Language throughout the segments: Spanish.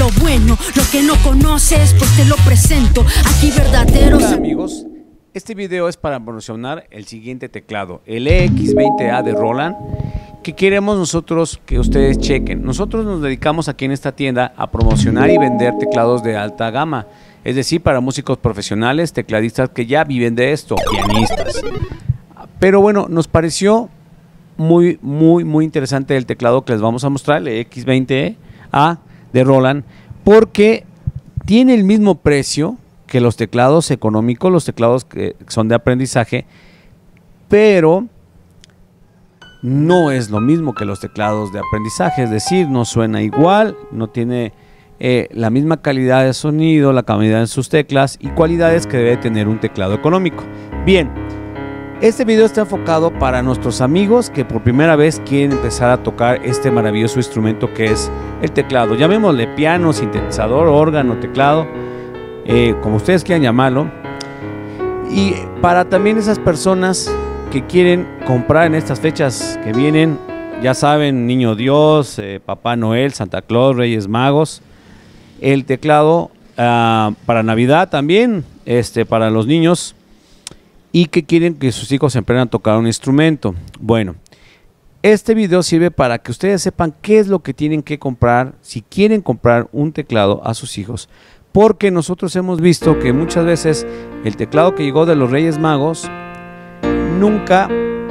lo bueno, lo que no conoces, pues te lo presento. Aquí verdaderos. Hola amigos, este video es para promocionar el siguiente teclado, el EX20A de Roland, que queremos nosotros que ustedes chequen. Nosotros nos dedicamos aquí en esta tienda a promocionar y vender teclados de alta gama, es decir, para músicos profesionales, tecladistas que ya viven de esto, pianistas. Pero bueno, nos pareció muy interesante el teclado que les vamos a mostrar, el EX20A de Roland, porque tiene el mismo precio que los teclados económicos, los teclados que son de aprendizaje, pero no es lo mismo que los teclados de aprendizaje, es decir, no suena igual, no tiene la misma calidad de sonido, la calidad en sus teclas y cualidades que debe tener un teclado económico. Bien, este video está enfocado para nuestros amigos que por primera vez quieren empezar a tocar este maravilloso instrumento que es el teclado. Llamémosle piano, sintetizador, órgano, teclado, como ustedes quieran llamarlo. Y para también esas personas que quieren comprar en estas fechas que vienen, ya saben, Niño Dios, Papá Noel, Santa Claus, Reyes Magos, el teclado para Navidad también, para los niños, y que quieren que sus hijos aprendan a tocar un instrumento. Bueno, este video sirve para que ustedes sepan qué es lo que tienen que comprar si quieren comprar un teclado a sus hijos, porque nosotros hemos visto que muchas veces el teclado que llegó de los Reyes Magos nunca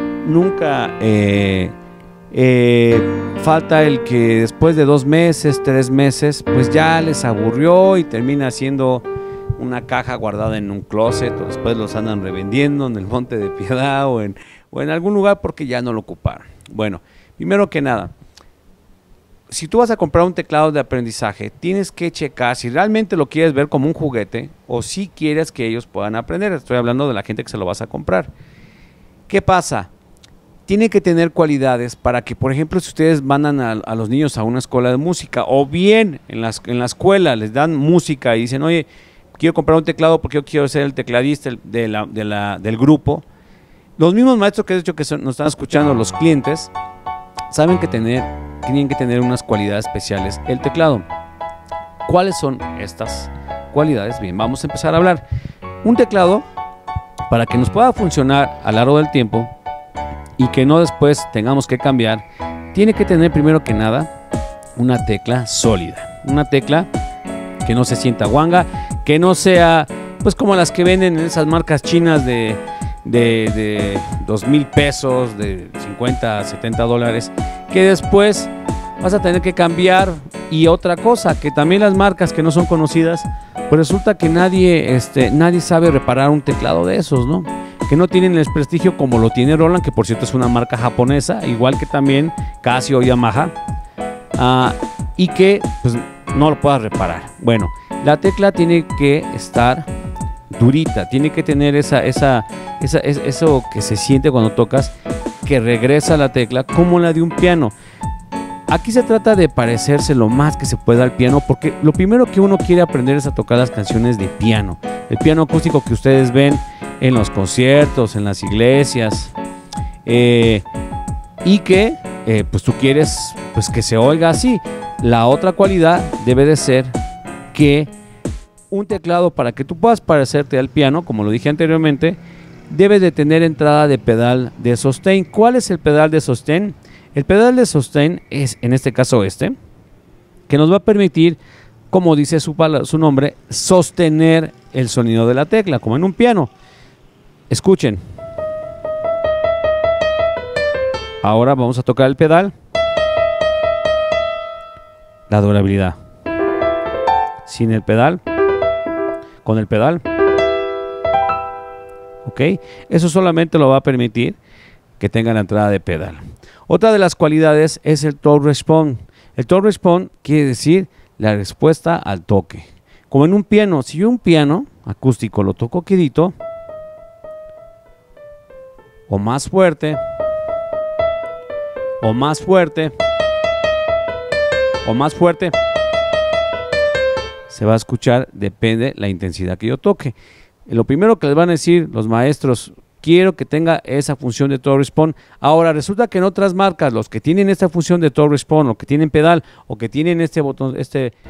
falta el que después de 2 meses, 3 meses, pues ya les aburrió y termina siendo una caja guardada en un closet, o después los andan revendiendo en el Monte de Piedad o en algún lugar porque ya no lo ocuparon. Bueno, primero que nada, si tú vas a comprar un teclado de aprendizaje, tienes que checar si realmente lo quieres ver como un juguete o si quieres que ellos puedan aprender. Estoy hablando de la gente que se lo vas a comprar. ¿Qué pasa? Tiene que tener cualidades para que, por ejemplo, si ustedes mandan a los niños a una escuela de música, o bien en la escuela les dan música y dicen, oye, quiero comprar un teclado porque yo quiero ser el tecladista del grupo. Los mismos maestros que he dicho que nos están escuchando, los clientes, saben que tienen que tener unas cualidades especiales el teclado. ¿Cuáles son estas cualidades? Bien, vamos a empezar a hablar. Un teclado, para que nos pueda funcionar a lo largo del tiempo y que no después tengamos que cambiar, tiene que tener primero que nada una tecla sólida, una tecla que no se sienta guanga, que no sea pues como las que venden en esas marcas chinas de 2,000 pesos, de 50 70 dólares, que después vas a tener que cambiar. Y otra cosa, que también las marcas que no son conocidas, pues resulta que nadie sabe reparar un teclado de esos, ¿no? Que no tienen el prestigio como lo tiene Roland, que por cierto es una marca japonesa, igual que también Casio o Yamaha, y que pues no lo puedas reparar. Bueno, la tecla tiene que estar durita, tiene que tener eso que se siente cuando tocas, que regresa la tecla como la de un piano. Aquí se trata de parecerse lo más que se pueda al piano, porque lo primero que uno quiere aprender es a tocar las canciones de piano, el piano acústico que ustedes ven en los conciertos, en las iglesias, y que pues tú quieres pues que se oiga así. La otra cualidad debe de ser que un teclado, para que tú puedas parecerte al piano, como lo dije anteriormente, debe de tener entrada de pedal de sostén. ¿Cuál es el pedal de sostén? El pedal de sostén es, en este caso, que nos va a permitir, como dice su nombre, sostener el sonido de la tecla, como en un piano. Escuchen. Ahora vamos a tocar el pedal. La durabilidad. Sin el pedal. Con el pedal. Ok. Eso solamente lo va a permitir que tenga la entrada de pedal. Otra de las cualidades es el toe response. El toe response quiere decir la respuesta al toque. Como en un piano, si yo un piano acústico lo toco quedito, o más fuerte, o más fuerte, o más fuerte, se va a escuchar, depende la intensidad que yo toque. Lo primero que les van a decir los maestros, quiero que tenga esa función de toe response. Ahora resulta que en otras marcas, los que tienen esta función de toe response, o que tienen pedal, o que tienen este botón,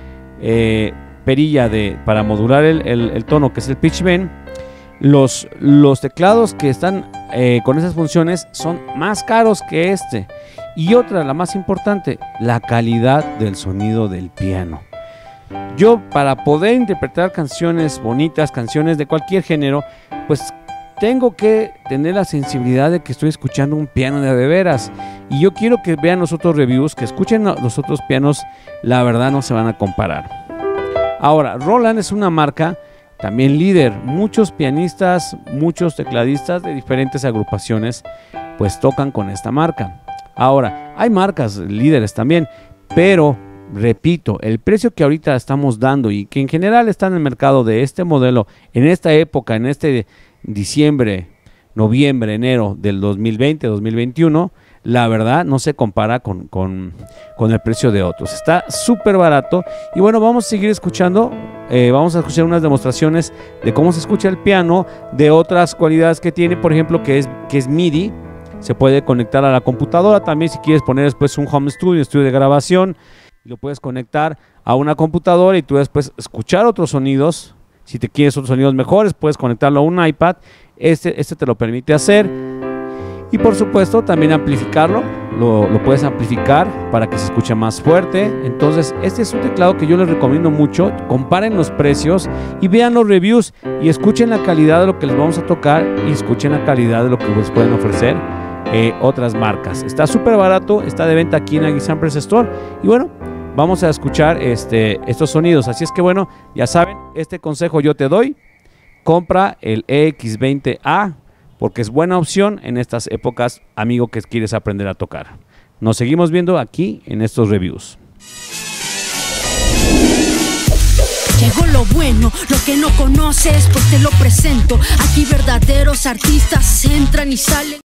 perilla para modular el tono, que es el pitch bend. Los teclados que están con esas funciones son más caros que este. Y otra, la más importante, la calidad del sonido del piano. Yo, para poder interpretar canciones bonitas, canciones de cualquier género, pues tengo que tener la sensibilidad de que estoy escuchando un piano de veras. Y yo quiero que vean los otros reviews, que escuchen los otros pianos, la verdad no se van a comparar. Ahora, Roland es una marca también líder. Muchos pianistas, muchos tecladistas de diferentes agrupaciones, pues tocan con esta marca. Ahora, hay marcas líderes también, pero repito, el precio que ahorita estamos dando y que en general está en el mercado de este modelo, en esta época, en este diciembre, noviembre, enero del 2020-2021, la verdad no se compara con el precio de otros. Está súper barato. Y bueno, vamos a seguir escuchando. Vamos a escuchar unas demostraciones de cómo se escucha el piano, de otras cualidades que tiene, por ejemplo, que es MIDI. Se puede conectar a la computadora también si quieres poner después un home studio, estudio de grabación. Lo puedes conectar a una computadora y tú después escuchar otros sonidos. Si te quieres otros sonidos mejores, puedes conectarlo a un iPad. Este te lo permite hacer. Y por supuesto también amplificarlo. Lo puedes amplificar para que se escuche más fuerte. Entonces este es un teclado que yo les recomiendo mucho. Comparen los precios y vean los reviews. Y escuchen la calidad de lo que les vamos a tocar. Y escuchen la calidad de lo que les pueden ofrecer otras marcas. Está súper barato. Está de venta aquí en Aguisampress Store. Y bueno, vamos a escuchar estos sonidos. Así es que bueno, ya saben, este consejo yo te doy. Compra el EX20A porque es buena opción en estas épocas, amigo, que quieres aprender a tocar. Nos seguimos viendo aquí en estos reviews. Llegó lo bueno, lo que no conoces, pues te lo presento. Aquí verdaderos artistas entran y salen.